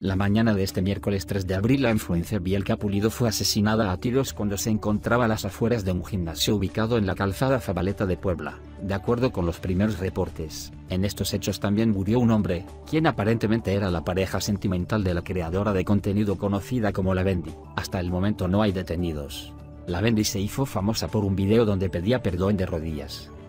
La mañana de este miércoles 3 de abril la influencer Bielka Pulido fue asesinada a tiros cuando se encontraba a las afueras de un gimnasio ubicado en la calzada Zabaleta de Puebla, de acuerdo con los primeros reportes. En estos hechos también murió un hombre, quien aparentemente era la pareja sentimental de la creadora de contenido conocida como Lavendi. Hasta el momento no hay detenidos. Lavendi se hizo famosa por un video donde pedía perdón de rodillas.